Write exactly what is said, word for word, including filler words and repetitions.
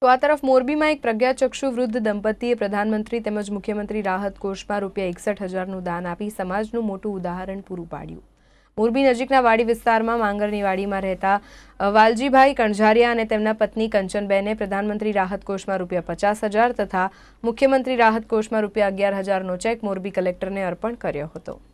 તો આ તરફ મોરબીમાં એક પ્રજ્ઞાચક્ષુ વૃદ્ધ દંપતીએ પ્રધાનમંત્રી તેમજ મુખ્યમંત્રી રાહત કોષમાં રૂપિયા એકસઠ હજારનું દાન આપી સમાજનું મોટું ઉદાહરણ પૂરું પાડ્યું। મોરબી નજીકના વાડી વિસ્તારમાં માંગરની વાડીમાં રહેતા વાલજીભાઈ કણઝારિયા અને તેમના પત્ની કંચનબેને પ્રધાનમંત્રી રાહત કોષમાં રૂપિયા પચાસ હજાર તથા મુખ્યમંત્રી રાહત કોષમાં રૂપિયા અગિયાર હજારનો ચેક મોરબી કલેક્ટરને અર્પણ કર્યો હતો।